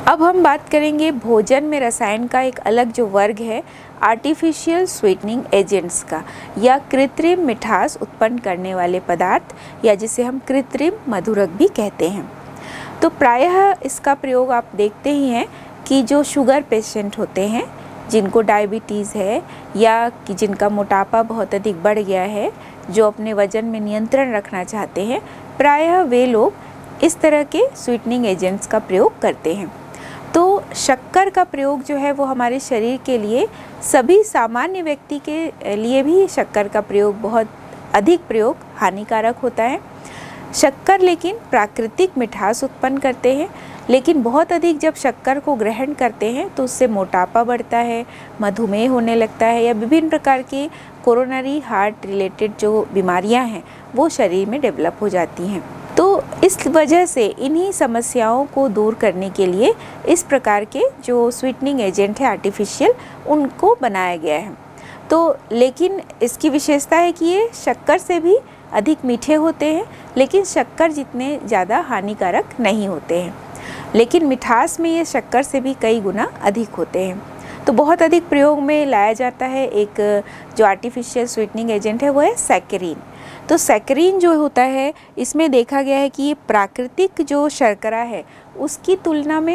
अब हम बात करेंगे भोजन में रसायन का एक अलग जो वर्ग है आर्टिफिशियल स्वीटनिंग एजेंट्स का, या कृत्रिम मिठास उत्पन्न करने वाले पदार्थ, या जिसे हम कृत्रिम मधुरक भी कहते हैं। तो प्रायः इसका प्रयोग आप देखते ही हैं कि जो शुगर पेशेंट होते हैं, जिनको डायबिटीज़ है या कि जिनका मोटापा बहुत अधिक बढ़ गया है, जो अपने वज़न में नियंत्रण रखना चाहते हैं, प्रायः वे लोग इस तरह के स्वीटनिंग एजेंट्स का प्रयोग करते हैं। तो शक्कर का प्रयोग जो है वो हमारे शरीर के लिए, सभी सामान्य व्यक्ति के लिए भी शक्कर का प्रयोग बहुत अधिक प्रयोग हानिकारक होता है। शक्कर लेकिन प्राकृतिक मिठास उत्पन्न करते हैं, लेकिन बहुत अधिक जब शक्कर को ग्रहण करते हैं तो उससे मोटापा बढ़ता है, मधुमेह होने लगता है, या विभिन्न प्रकार की कोरोनरी हार्ट रिलेटेड जो बीमारियां हैं वो शरीर में डेवलप हो जाती हैं। तो इस वजह से इन्हीं समस्याओं को दूर करने के लिए इस प्रकार के जो स्वीटनिंग एजेंट है आर्टिफिशियल, उनको बनाया गया है। तो लेकिन इसकी विशेषता है कि ये शक्कर से भी अधिक मीठे होते हैं, लेकिन शक्कर जितने ज़्यादा हानिकारक नहीं होते हैं, लेकिन मिठास में ये शक्कर से भी कई गुना अधिक होते हैं। तो बहुत अधिक प्रयोग में लाया जाता है एक जो आर्टिफिशियल स्वीटनिंग एजेंट है वो है सैकरीन। तो सैकरीन जो होता है, इसमें देखा गया है कि ये प्राकृतिक जो शर्करा है उसकी तुलना में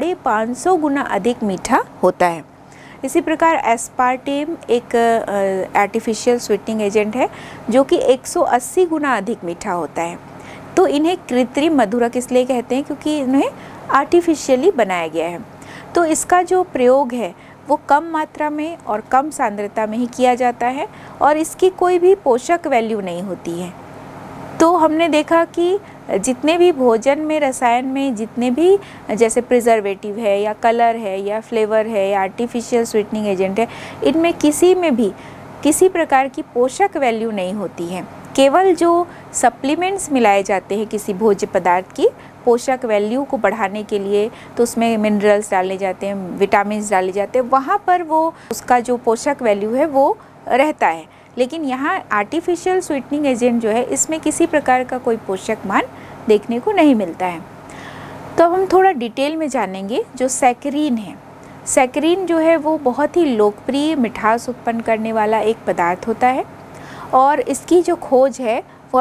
550 गुना अधिक मीठा होता है। इसी प्रकार एस्पार्टेम एक आर्टिफिशियल स्वीटनिंग एजेंट है जो कि 180 गुना अधिक मीठा होता है। तो इन्हें कृत्रिम मधुरक इसलिए कहते हैं क्योंकि इन्हें आर्टिफिशियली बनाया गया है। तो इसका जो प्रयोग है वो कम मात्रा में और कम सांद्रता में ही किया जाता है, और इसकी कोई भी पोषक वैल्यू नहीं होती है। तो हमने देखा कि जितने भी भोजन में रसायन में जितने भी जैसे प्रिजर्वेटिव है या कलर है या फ्लेवर है या आर्टिफिशियल स्वीटनिंग एजेंट है, इनमें किसी में भी किसी प्रकार की पोषक वैल्यू नहीं होती है। केवल जो सप्लीमेंट्स मिलाए जाते हैं किसी भोज्य पदार्थ की पोषक वैल्यू को बढ़ाने के लिए, तो उसमें मिनरल्स डाले जाते हैं, विटामिन्स डाले जाते हैं, वहाँ पर वो उसका जो पोषक वैल्यू है वो रहता है। लेकिन यहाँ आर्टिफिशियल स्वीटनिंग एजेंट जो है, इसमें किसी प्रकार का कोई पोषक मान देखने को नहीं मिलता है। तो हम थोड़ा डिटेल में जानेंगे जो सैकरीन है। सैकरीन जो है वो बहुत ही लोकप्रिय मिठास उत्पन्न करने वाला एक पदार्थ होता है, और इसकी जो खोज है वो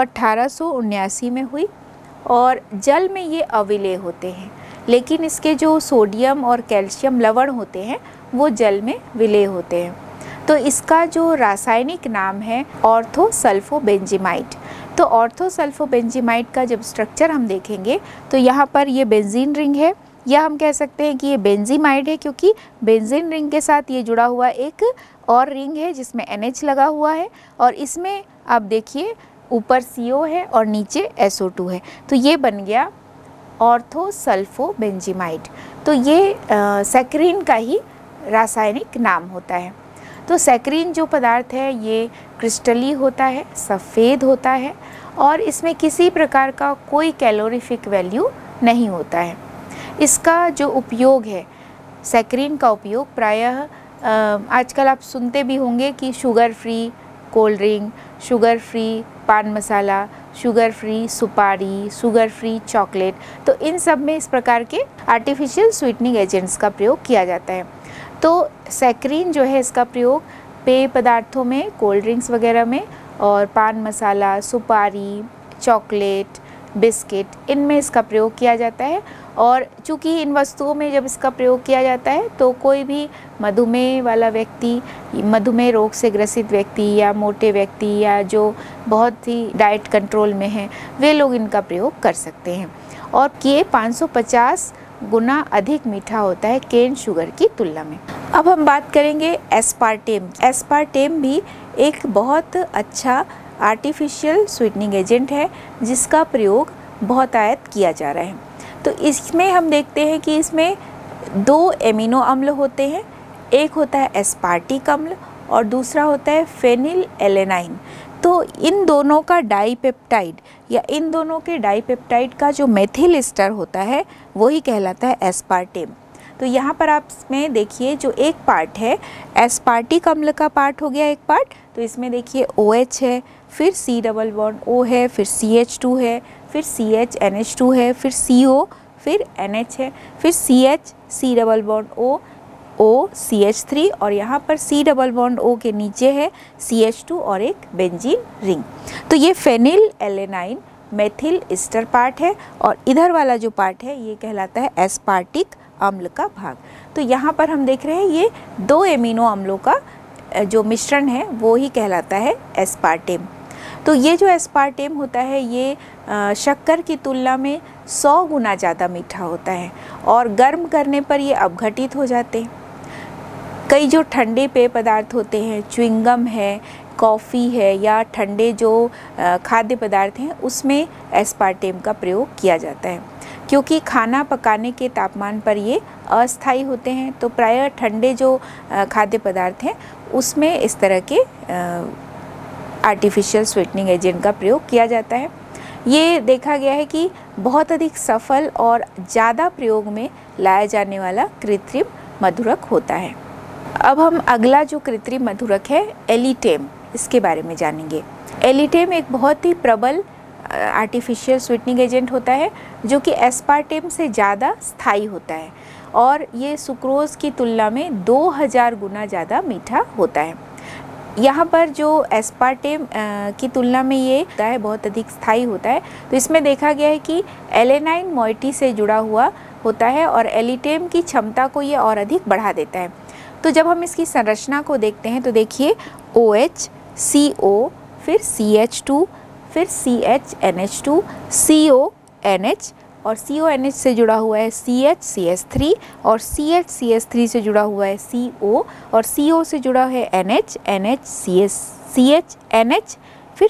1879 में हुई, और जल में ये अविलेय होते हैं, लेकिन इसके जो सोडियम और कैल्शियम लवण होते हैं वो जल में विलेय होते हैं। तो इसका जो रासायनिक नाम है ऑर्थोसल्फोबेंजीमाइड। तो ऑर्थोसल्फोबेंजीमाइड का जब स्ट्रक्चर हम देखेंगे तो यहाँ पर ये बेंजीन रिंग है, या हम कह सकते हैं कि ये बेंजीमाइड है, क्योंकि बेंजीन रिंग के साथ ये जुड़ा हुआ एक और रिंग है जिसमें NH लगा हुआ है, और इसमें आप देखिए ऊपर CO है और नीचे SO2 है। तो ये बन गया ऑर्थोसल्फोबेंजीमाइड। तो ये सैकरीन का ही रासायनिक नाम होता है। तो सैकरीन जो पदार्थ है ये क्रिस्टली होता है, सफ़ेद होता है, और इसमें किसी प्रकार का कोई कैलोरीफिक वैल्यू नहीं होता है। इसका जो उपयोग है, सैकरीन का उपयोग प्रायः आजकल आप सुनते भी होंगे कि sugar free cold drink, sugar free paan masala, sugar free सुपारी, शुगर फ्री चॉकलेट, तो इन सब में इस प्रकार के आर्टिफिशियल स्वीटनिंग एजेंट्स का प्रयोग किया जाता है। तो सैकरीन जो है इसका प्रयोग पेय पदार्थों में, कोल्ड ड्रिंक्स वगैरह में, और पान मसाला, सुपारी, चॉकलेट, बिस्किट, इनमें इसका प्रयोग किया जाता है। और चूँकि इन वस्तुओं में जब इसका प्रयोग किया जाता है तो कोई भी मधुमेह वाला व्यक्ति, मधुमेह रोग से ग्रसित व्यक्ति, या मोटे व्यक्ति, या जो बहुत ही डाइट कंट्रोल में हैं, वे लोग इनका प्रयोग कर सकते हैं। और ये 550 गुना अधिक मीठा होता है केन शुगर की तुलना में। अब हम बात करेंगे एस्पार्टेम। एस्पार्टेम भी एक बहुत अच्छा आर्टिफिशियल स्वीटनिंग एजेंट है जिसका प्रयोग बहुतायत किया जा रहा है। तो इसमें हम देखते हैं कि इसमें 2 एमिनो अम्ल होते हैं, एक होता है एस्पार्टिक अम्ल और दूसरा होता है फेनिल एलेनाइन। तो इन दोनों का डाईपेप्टाइड, या इन दोनों के डाईपेप्टाइड का जो मेथिल एस्टर होता है वही कहलाता है एस्पार्टेम। तो यहाँ पर आप इसमें देखिए जो एक पार्ट है एस्पार्टिक अम्ल का पार्ट हो गया एक पार्ट, तो इसमें देखिए OH है, फिर C डबल बॉन्ड O है, फिर CH2 है, फिर CH NH2 है, फिर CO, फिर NH है, फिर CH, C double bond O, O CH3 और यहाँ पर C डबल बॉन्ड O के नीचे है CH2 और एक बेंजीन रिंग। तो ये phenyl alanine methyl ester part है और इधर वाला जो पार्ट है ये कहलाता है एस्पार्टिक अम्ल का भाग। तो यहाँ पर हम देख रहे हैं ये 2 एमिनो अम्लों का जो मिश्रण है वो ही कहलाता है एस्पार्टेम। तो ये जो एस्पार्टेम होता है ये शक्कर की तुलना में 100 गुना ज़्यादा मीठा होता है और गर्म करने पर ये अपघटित हो जाते हैं। कई जो ठंडे पेय पदार्थ होते हैं, च्युइंगम है, कॉफ़ी है या ठंडे जो खाद्य पदार्थ हैं उसमें एस्पार्टेम का प्रयोग किया जाता है, क्योंकि खाना पकाने के तापमान पर ये अस्थायी होते हैं। तो प्रायः ठंडे जो खाद्य पदार्थ हैं उसमें इस तरह के आर्टिफिशियल स्वीटनिंग एजेंट का प्रयोग किया जाता है। ये देखा गया है कि बहुत अधिक सफल और ज़्यादा प्रयोग में लाया जाने वाला कृत्रिम मधुरक होता है। अब हम अगला जो कृत्रिम मधुरक है एलिटेम, इसके बारे में जानेंगे। एलिटेम एक बहुत ही प्रबल आर्टिफिशियल स्वीटनिंग एजेंट होता है जो कि एस्पार्टेम से ज़्यादा स्थायी होता है और ये सुक्रोज की तुलना में 2000 गुना ज़्यादा मीठा होता है। यहाँ पर जो एस्पार्टेम की तुलना में ये होता है बहुत अधिक स्थायी होता है, तो इसमें देखा गया है कि एलेनाइन मॉइटी से जुड़ा हुआ होता है और एलिटेम की क्षमता को ये और अधिक बढ़ा देता है। तो जब हम इसकी संरचना को देखते हैं तो देखिए OH, CO, फिर CH2, फिर CHNH2, CONH और CONH से जुड़ा हुआ है CH, और CH से जुड़ा हुआ है CO और CO से जुड़ा है NH, CH, फिर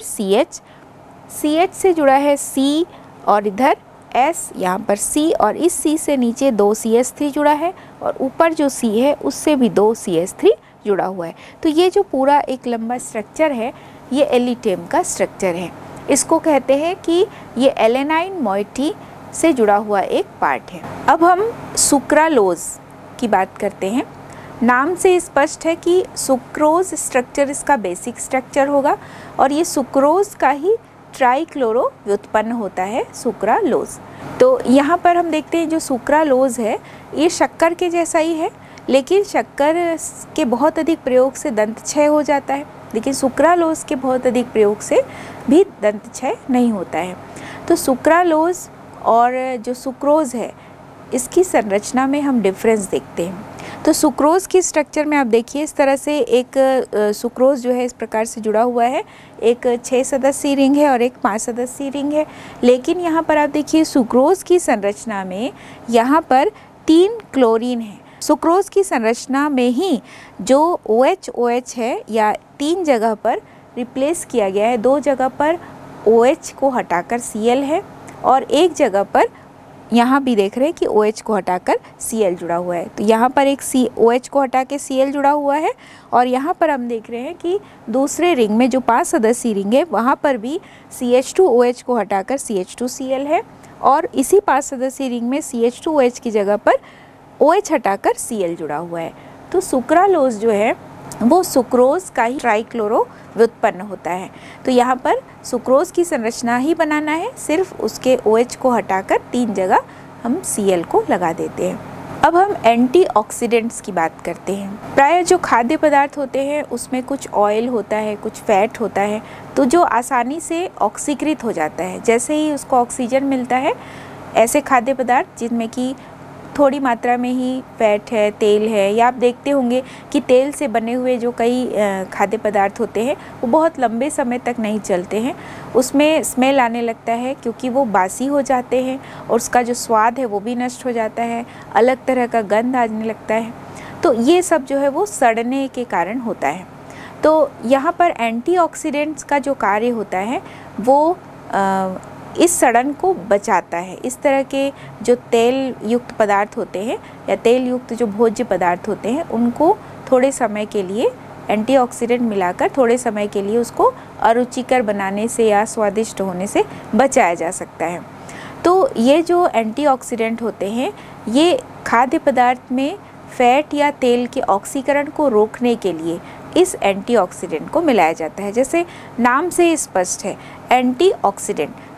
CH से जुड़ा है C और इधर S, यहाँ पर C और इस C से नीचे 2 CH3 जुड़ा है और ऊपर जो C है उससे भी 2 CH3 जुड़ा हुआ है। तो ये जो पूरा एक लंबा स्ट्रक्चर है ये एलिटेम का स्ट्रक्चर है। इसको कहते हैं कि ये एलेनाइन मॉइटी से जुड़ा हुआ एक पार्ट है। अब हम सुक्रालोज की बात करते हैं। नाम से स्पष्ट है कि सुक्रोज स्ट्रक्चर इसका बेसिक स्ट्रक्चर होगा और ये सुक्रोज का ही ट्राइक्लोरो व्युत्पन्न होता है सुक्रालोज। तो यहाँ पर हम देखते हैं जो सुक्रालोज है ये शक्कर के जैसा ही है, लेकिन शक्कर के बहुत अधिक प्रयोग से दंतक्षय हो जाता है, लेकिन सुक्रालोज के बहुत अधिक प्रयोग से भी दंतक्षय नहीं होता है। तो सुक्रालोज और जो सुक्रोज है इसकी संरचना में हम डिफरेंस देखते हैं। तो सुक्रोज की स्ट्रक्चर में आप देखिए इस तरह से एक सुक्रोज जो है इस प्रकार से जुड़ा हुआ है, एक 6 सदस्यीय रिंग है और एक 5 सदस्यीय रिंग है। लेकिन यहाँ पर आप देखिए सुक्रोज की संरचना में यहाँ पर 3 क्लोरीन है। सुक्रोज की संरचना में ही जो OH है या 3 जगह पर रिप्लेस किया गया है, 2 जगह पर OH को हटाकर Cl है और एक जगह पर यहाँ भी देख रहे हैं कि OH को हटाकर Cl जुड़ा हुआ है। तो यहाँ पर एक OH को हटा के Cl जुड़ा हुआ है और यहाँ पर हम देख रहे हैं कि दूसरे रिंग में जो 5 सदस्यीय रिंग है वहाँ पर भी CH2OH को हटाकर CH2Cl है और इसी 5 सदस्यीय रिंग में CH2OH की जगह पर OH हटाकर Cl जुड़ा हुआ है। तो सुक्रालोज जो है वो सुक्रोज का ही ट्राइक्लोरो व्युत्पन्न होता है। तो यहाँ पर सुक्रोज की संरचना ही बनाना है, सिर्फ उसके OH को हटाकर 3 जगह हम Cl को लगा देते हैं। अब हम एंटीऑक्सीडेंट्स की बात करते हैं। प्रायः जो खाद्य पदार्थ होते हैं उसमें कुछ ऑयल होता है, कुछ फैट होता है, तो जो आसानी से ऑक्सीकृत हो जाता है। जैसे ही उसको ऑक्सीजन मिलता है, ऐसे खाद्य पदार्थ जिनमें कि थोड़ी मात्रा में ही फैट है, तेल है, या आप देखते होंगे कि तेल से बने हुए जो कई खाद्य पदार्थ होते हैं वो बहुत लंबे समय तक नहीं चलते हैं, उसमें स्मेल आने लगता है क्योंकि वो बासी हो जाते हैं और उसका जो स्वाद है वो भी नष्ट हो जाता है, अलग तरह का गंध आने लगता है। तो ये सब जो है वो सड़ने के कारण होता है। तो यहाँ पर एंटीऑक्सीडेंट्स का जो कार्य होता है वो इस सड़न को बचाता है। इस तरह के जो तेल युक्त पदार्थ होते हैं या तेल युक्त जो भोज्य पदार्थ होते हैं उनको थोड़े समय के लिए एंटीऑक्सीडेंट मिलाकर थोड़े समय के लिए उसको अरुचिकर बनाने से या स्वादिष्ट होने से बचाया जा सकता है। तो ये जो एंटीऑक्सीडेंट होते हैं ये खाद्य पदार्थ में फैट या तेल के ऑक्सीकरण को रोकने के लिए इस एंटीऑक्सीडेंट को मिलाया जाता है। जैसे नाम से स्पष्ट है एंटीऑक्सीडेंट, तो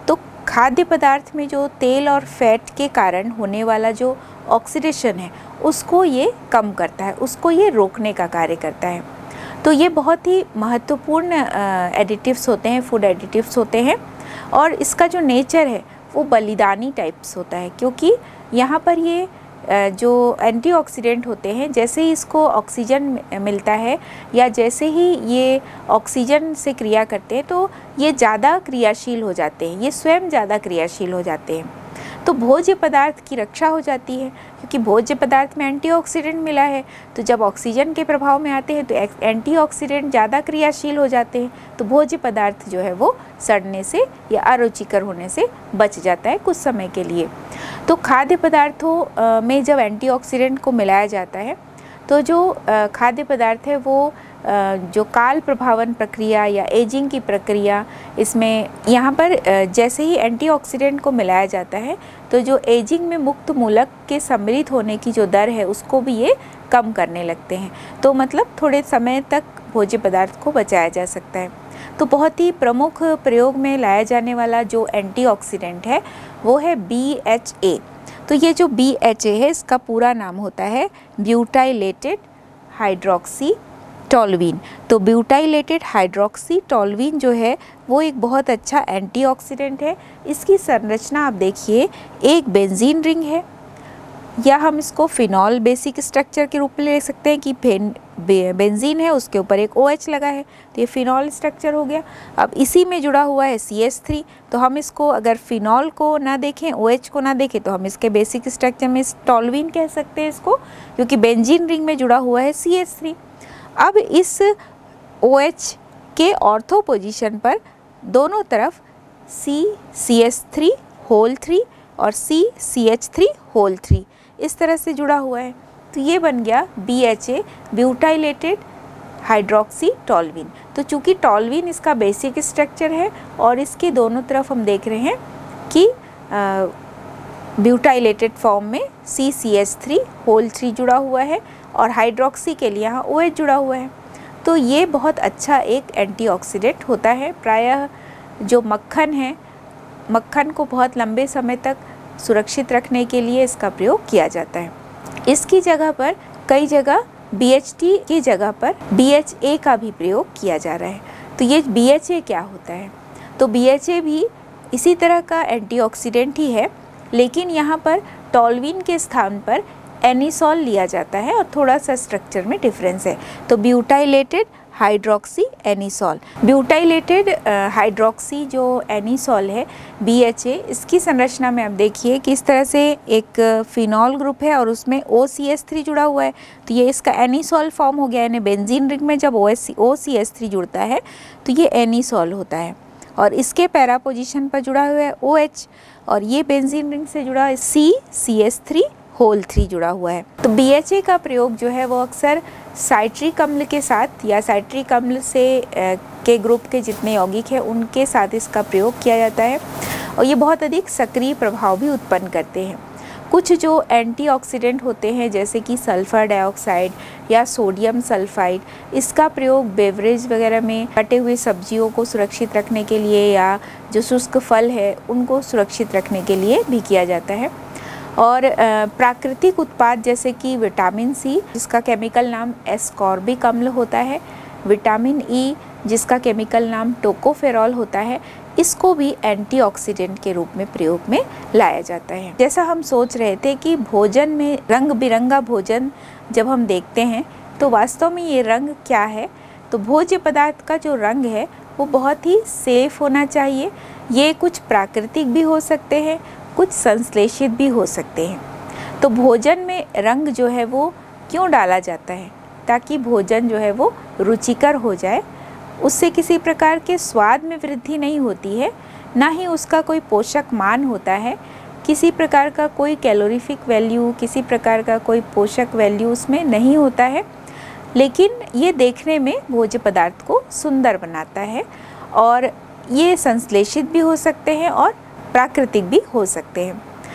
खाद्य पदार्थ में जो तेल और फैट के कारण होने वाला जो ऑक्सीडेशन है उसको ये कम करता है, उसको ये रोकने का कार्य करता है। तो ये बहुत ही महत्वपूर्ण एडिटिव्स होते हैं, फूड एडिटिव्स होते हैं। और इसका जो नेचर है वो बलिदानी टाइप्स होता है, क्योंकि यहाँ पर ये जो एंटीऑक्सीडेंट होते हैं, जैसे ही इसको ऑक्सीजन मिलता है या जैसे ही ये ऑक्सीजन से क्रिया करते हैं तो ये ज़्यादा क्रियाशील हो जाते हैं, ये स्वयं ज़्यादा क्रियाशील हो जाते हैं। तो भोज्य पदार्थ की रक्षा हो जाती है, क्योंकि भोज्य पदार्थ में एंटीऑक्सीडेंट मिला है। तो जब ऑक्सीजन के प्रभाव में आते हैं तो एंटीऑक्सीडेंट ज़्यादा क्रियाशील हो जाते हैं, तो भोज्य पदार्थ जो है वो सड़ने से या अरुचिकर होने से बच जाता है कुछ समय के लिए। तो खाद्य पदार्थों में जब एंटीऑक्सीडेंट को मिलाया जाता है तो जो खाद्य पदार्थ है वो जो काल प्रभावन प्रक्रिया या एजिंग की प्रक्रिया, इसमें यहाँ पर जैसे ही एंटीऑक्सीडेंट को मिलाया जाता है तो जो एजिंग में मुक्त मूलक के सम्मिलित होने की जो दर है उसको भी ये कम करने लगते हैं। तो मतलब थोड़े समय तक भोज्य पदार्थ को बचाया जा सकता है। तो बहुत ही प्रमुख प्रयोग में लाया जाने वाला जो एंटीऑक्सीडेंट है वो है BHA। तो ये जो BHA है इसका पूरा नाम होता है ब्यूटाइलेटेड हाइड्रोक्सी टोल्यूइन। तो ब्यूटाइलेटेड हाइड्रोक्सी टोल्यूइन जो है वो एक बहुत अच्छा एंटीऑक्सीडेंट है। इसकी संरचना आप देखिए, एक बेंजीन रिंग है, या हम इसको फिनॉल बेसिक स्ट्रक्चर के रूप में ले सकते हैं कि बेंजीन है उसके ऊपर एक OH लगा है, तो ये फिनॉल स्ट्रक्चर हो गया। अब इसी में जुड़ा हुआ है CH3, तो हम इसको अगर फिनॉल को ना देखें, OH को ना देखें, तो हम इसके बेसिक स्ट्रक्चर में टोल्यूइन कह सकते हैं इसको, क्योंकि बेंजीन रिंग में जुड़ा हुआ है CH3। अब इस OH के ऑर्थो पोजीशन पर दोनों तरफ CCH3 होल 3 और CCH3 होल 3 इस तरह से जुड़ा हुआ है। तो ये बन गया BHA ब्यूटाइलेटेड हाइड्रोक्सी टोल्यूइन। तो चूँकि टोल्यूइन इसका बेसिक स्ट्रक्चर है और इसके दोनों तरफ हम देख रहे हैं कि ब्यूटाइलेटेड फॉर्म में CCH3 होल 3 जुड़ा हुआ है और हाइड्रोक्सी के लिए यहाँ OH जुड़ा हुआ है। तो ये बहुत अच्छा एक एंटीऑक्सीडेंट होता है। प्रायः जो मक्खन है, मक्खन को बहुत लंबे समय तक सुरक्षित रखने के लिए इसका प्रयोग किया जाता है। इसकी जगह पर कई जगह BHT की जगह पर BHA का भी प्रयोग किया जा रहा है। तो ये BHA क्या होता है? तो BHA भी इसी तरह का एंटीऑक्सीडेंट ही है, लेकिन यहाँ पर टोल्यूइन के स्थान पर एनिसोल लिया जाता है और थोड़ा सा स्ट्रक्चर में डिफरेंस है। तो butylated hydroxy anisole, butylated hydroxy जो एनिसोल है BHA, इसकी संरचना में आप देखिए कि इस तरह से एक फिनॉल ग्रुप है और उसमें OCH3 जुड़ा हुआ है। तो ये इसका एनिसोल फॉर्म हो गया, यानी बेंजीन रिंग में जब OCH3 जुड़ता है तो ये एनिसोल होता है। और इसके पैरा पोजीशन पर जुड़ा हुआ है OH और ये बेंजीन रिंग से जुड़ा है CCH3 होल 3 जुड़ा हुआ है। तो BHA का प्रयोग जो है वो अक्सर साइट्रिक अम्ल के साथ या साइट्रिक अम्ल से के ग्रुप के जितने यौगिक हैं उनके साथ इसका प्रयोग किया जाता है और ये बहुत अधिक सक्रिय प्रभाव भी उत्पन्न करते हैं। कुछ जो एंटीऑक्सीडेंट होते हैं जैसे कि सल्फ़र डाइऑक्साइड या सोडियम सल्फाइड, इसका प्रयोग बेवरेज वगैरह में कटे हुए सब्जियों को सुरक्षित रखने के लिए या जो शुष्क फल है उनको सुरक्षित रखने के लिए भी किया जाता है। और प्राकृतिक उत्पाद जैसे कि विटामिन C जिसका केमिकल नाम एस्कॉर्बिक अम्ल होता है, विटामिन E जिसका केमिकल नाम टोकोफेरॉल होता है, इसको भी एंटीऑक्सीडेंट के रूप में प्रयोग में लाया जाता है। जैसा हम सोच रहे थे कि भोजन में रंग बिरंगा भोजन जब हम देखते हैं तो वास्तव में ये रंग क्या है? तो भोज्य पदार्थ का जो रंग है वो बहुत ही सेफ होना चाहिए। ये कुछ प्राकृतिक भी हो सकते हैं, कुछ संश्लेषित भी हो सकते हैं। तो भोजन में रंग जो है वो क्यों डाला जाता है? ताकि भोजन जो है वो रुचिकर हो जाए। उससे किसी प्रकार के स्वाद में वृद्धि नहीं होती है, ना ही उसका कोई पोषक मान होता है, किसी प्रकार का कोई कैलोरीफिक वैल्यू, किसी प्रकार का कोई पोषक वैल्यू उसमें नहीं होता है, लेकिन ये देखने में भोज्य पदार्थ को सुंदर बनाता है। और ये संश्लेषित भी हो सकते हैं और प्राकृतिक भी हो सकते हैं।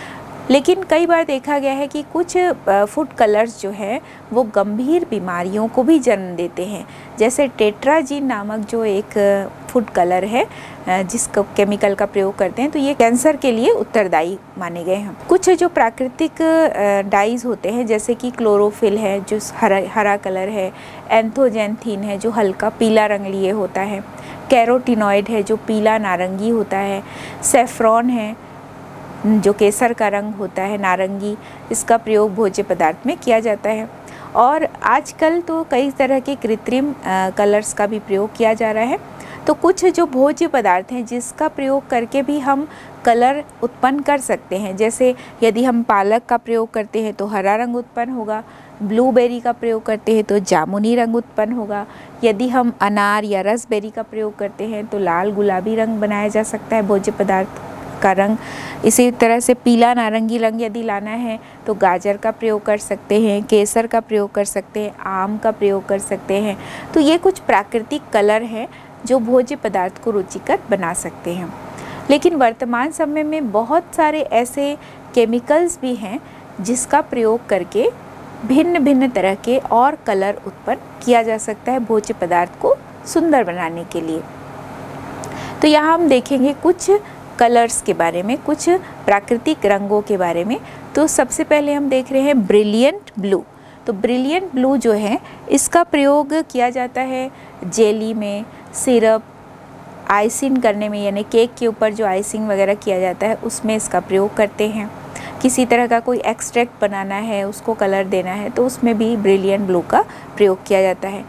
लेकिन कई बार देखा गया है कि कुछ फूड कलर्स जो हैं वो गंभीर बीमारियों को भी जन्म देते हैं। जैसे टेट्राजीन नामक जो एक फूड कलर है जिसका केमिकल का प्रयोग करते हैं, तो ये कैंसर के लिए उत्तरदायी माने गए हैं। कुछ जो प्राकृतिक डाइज होते हैं जैसे कि क्लोरोफिल है जो हरा कलर है, एंथोजेंथिन है जो हल्का पीला रंग लिए होता है, कैरोटीनॉइड है जो पीला नारंगी होता है, सेफ्रॉन है जो केसर का रंग होता है नारंगी, इसका प्रयोग भोज्य पदार्थ में किया जाता है। और आजकल तो कई तरह के कृत्रिम कलर्स का भी प्रयोग किया जा रहा है। तो कुछ जो भोज्य पदार्थ हैं जिसका प्रयोग करके भी हम कलर उत्पन्न कर सकते हैं, जैसे यदि हम पालक का प्रयोग करते हैं तो हरा रंग उत्पन्न होगा, ब्लूबेरी का प्रयोग करते हैं तो जामुनी रंग उत्पन्न होगा, यदि हम अनार या रसबेरी का प्रयोग करते हैं तो लाल गुलाबी रंग बनाया जा सकता है भोज्य पदार्थ का रंग। इसी तरह से पीला नारंगी रंग यदि लाना है तो गाजर का प्रयोग कर सकते हैं, केसर का प्रयोग कर सकते हैं, आम का प्रयोग कर सकते हैं। तो ये कुछ प्राकृतिक कलर हैं जो भोज्य पदार्थ को रुचिकर बना सकते हैं। लेकिन वर्तमान समय में बहुत सारे ऐसे केमिकल्स भी हैं जिसका प्रयोग करके भिन्न भिन्न तरह के और कलर उत्पन्न किया जा सकता है भोज्य पदार्थ को सुंदर बनाने के लिए। तो यहाँ हम देखेंगे कुछ कलर्स के बारे में, कुछ प्राकृतिक रंगों के बारे में। तो सबसे पहले हम देख रहे हैं ब्रिलियंट ब्लू। तो ब्रिलियंट ब्लू जो है इसका प्रयोग किया जाता है जेली में, सिरप, आइसिंग करने में, यानी केक के ऊपर जो आइसिंग वगैरह किया जाता है उसमें इसका प्रयोग करते हैं। किसी तरह का कोई एक्सट्रैक्ट बनाना है, उसको कलर देना है तो उसमें भी ब्रिलियंट ब्लू का प्रयोग किया जाता है।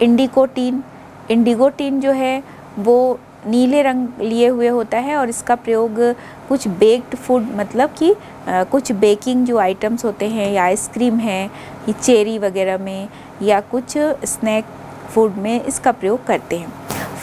इंडिगोटीन जो है वो नीले रंग लिए हुए होता है और इसका प्रयोग कुछ बेक्ड फूड, मतलब कि कुछ बेकिंग जो आइटम्स होते हैं या आइसक्रीम है, ये चेरी वगैरह में या कुछ स्नैक फूड में इसका प्रयोग करते हैं।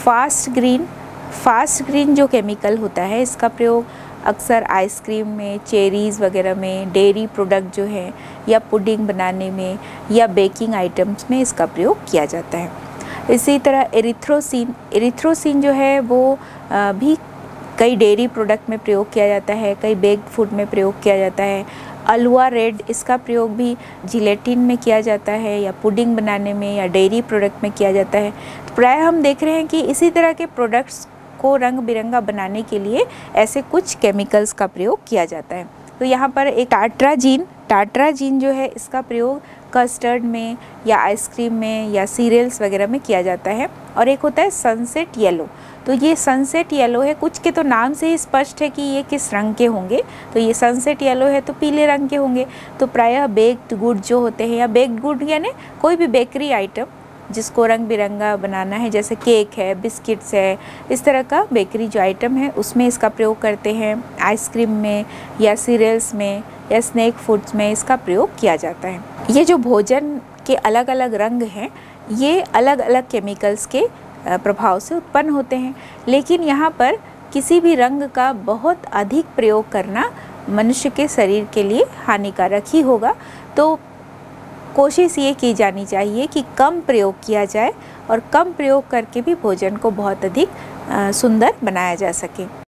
फास्ट ग्रीन जो केमिकल होता है इसका प्रयोग अक्सर आइसक्रीम में, चेरीज़ वगैरह में, डेयरी प्रोडक्ट जो है या पुडिंग बनाने में या बेकिंग आइटम्स में इसका प्रयोग किया जाता है। इसी तरह एरिथ्रोसिन जो है वो भी कई डेयरी प्रोडक्ट में प्रयोग किया जाता है, कई बेक्ड फूड में प्रयोग किया जाता है। अलुआ रेड, इसका प्रयोग भी जिलेटिन में किया जाता है या पुडिंग बनाने में या डेयरी प्रोडक्ट में किया जाता है। तो प्राय हम देख रहे हैं कि इसी तरह के प्रोडक्ट्स को रंग बिरंगा बनाने के लिए ऐसे कुछ केमिकल्स का प्रयोग किया जाता है। तो यहाँ पर एक टाट्राजीन जो है इसका प्रयोग कस्टर्ड में या आइसक्रीम में या सीरियल्स वगैरह में किया जाता है। और एक होता है सनसेट येलो। तो ये सनसेट येलो है, कुछ के तो नाम से ही स्पष्ट है कि ये किस रंग के होंगे। तो ये सनसेट येलो है तो पीले रंग के होंगे। तो प्रायः बेक्ड गुड जो होते हैं या बेक्ड गुड यानी कोई भी बेकरी आइटम जिसको रंग बिरंगा बनाना है, जैसे केक है, बिस्किट्स है, इस तरह का बेकरी जो आइटम है उसमें इसका प्रयोग करते हैं। आइसक्रीम में या सीरियल्स में या स्नैक फूड्स में इसका प्रयोग किया जाता है। ये जो भोजन के अलग अलग रंग हैं ये अलग अलग केमिकल्स के प्रभाव से उत्पन्न होते हैं। लेकिन यहाँ पर किसी भी रंग का बहुत अधिक प्रयोग करना मनुष्य के शरीर के लिए हानिकारक ही होगा। तो कोशिश ये की जानी चाहिए कि कम प्रयोग किया जाए और कम प्रयोग करके भी भोजन को बहुत अधिक सुंदर बनाया जा सके।